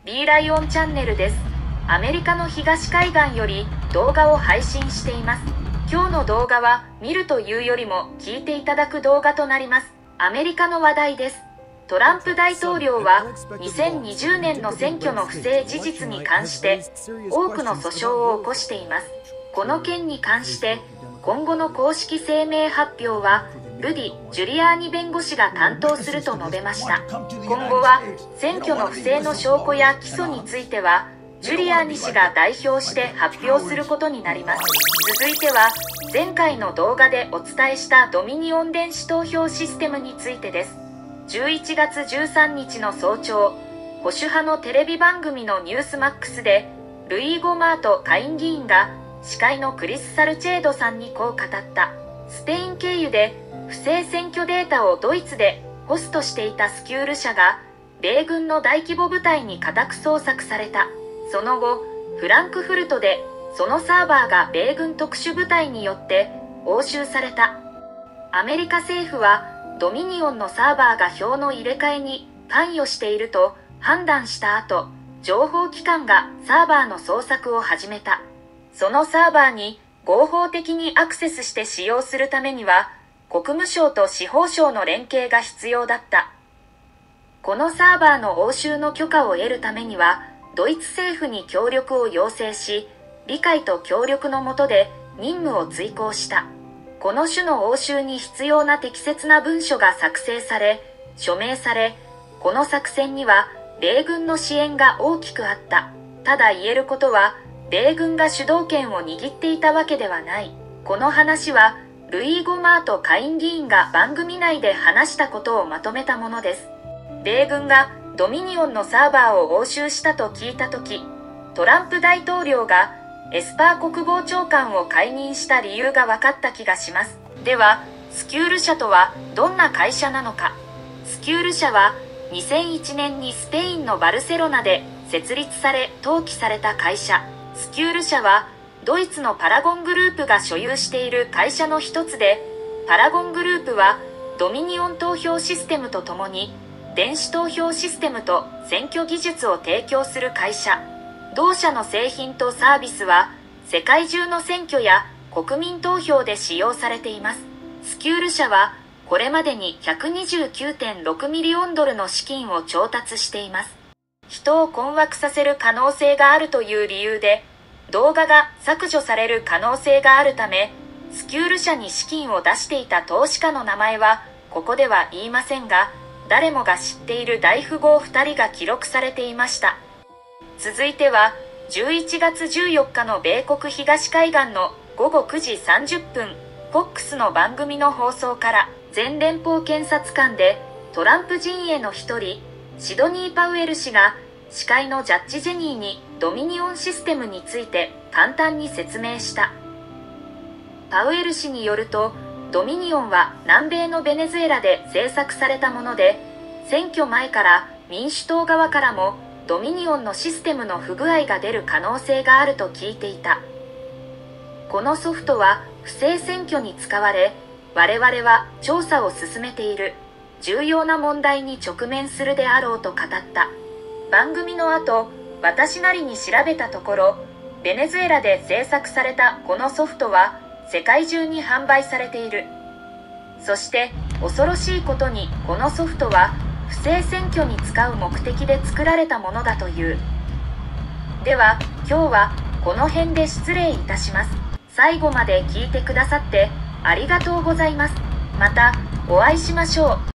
B ライオンチャンネルです。アメリカの東海岸より動画を配信しています。今日の動画は見るというよりも聞いていただく動画となります。アメリカの話題です。トランプ大統領は2020年の選挙の不正事実に関して多くの訴訟を起こしています。この件に関して今後の公式声明発表はルディ・ジュリアーニ弁護士が担当すると述べました。今後は選挙の不正の証拠や起訴についてはジュリアーニ氏が代表して発表することになります。続いては前回の動画でお伝えしたドミニオン電子投票システムについてです。11月13日の早朝、保守派のテレビ番組のニュースマックスでルイーゴ・マート下院議員が司会のクリス・サルチェードさんにこう語った。スペイン経由で不正選挙データをドイツでホストしていたスキュール社が米軍の大規模部隊に家宅捜索された。その後、フランクフルトでそのサーバーが米軍特殊部隊によって押収された。アメリカ政府はドミニオンのサーバーが票の入れ替えに関与していると判断した後、情報機関がサーバーの捜索を始めた。そのサーバーに合法的にアクセスして使用するためには、国務省と司法省の連携が必要だった。このサーバーの押収の許可を得るためには、ドイツ政府に協力を要請し、理解と協力の下で任務を遂行した。この種の押収に必要な適切な文書が作成され、署名され、この作戦には米軍の支援が大きくあった。ただ言えることは、米軍が主導権を握っていたわけではない。この話は、ルイーゴ・マート下院議員が番組内で話したことをまとめたものです。米軍がドミニオンのサーバーを押収したと聞いたとき、トランプ大統領がエスパー国防長官を解任した理由が分かった気がします。では、スキュール社とはどんな会社なのか。スキュール社は2001年にスペインのバルセロナで設立され登記された会社。スキュール社はドイツのパラゴングループが所有している会社の一つで、パラゴングループはドミニオン投票システムとともに電子投票システムと選挙技術を提供する会社。同社の製品とサービスは世界中の選挙や国民投票で使用されています。スキュール社はこれまでに129.6ミリオンドルの資金を調達しています。人を困惑させる可能性があるという理由で動画が削除される可能性があるため、スキュール社に資金を出していた投資家の名前はここでは言いませんが、誰もが知っている大富豪2人が記録されていました。続いては11月14日の米国東海岸の午後9時30分 FOX の番組の放送から、前連邦検察官でトランプ陣営の一人シドニー・パウエル氏が司会のジャッジ・ジェニーにドミニオンシステムについて簡単に説明した。パウエル氏によると、ドミニオンは南米のベネズエラで制作されたもので、選挙前から民主党側からもドミニオンのシステムの不具合が出る可能性があると聞いていた。このソフトは不正選挙に使われ、我々は調査を進めている。重要な問題に直面するであろうと語った。番組の後、私なりに調べたところ、ベネズエラで制作されたこのソフトは世界中に販売されている。そして恐ろしいことにこのソフトは不正選挙に使う目的で作られたものだという。では今日はこの辺で失礼いたします。最後まで聞いてくださってありがとうございます。またお会いしましょう。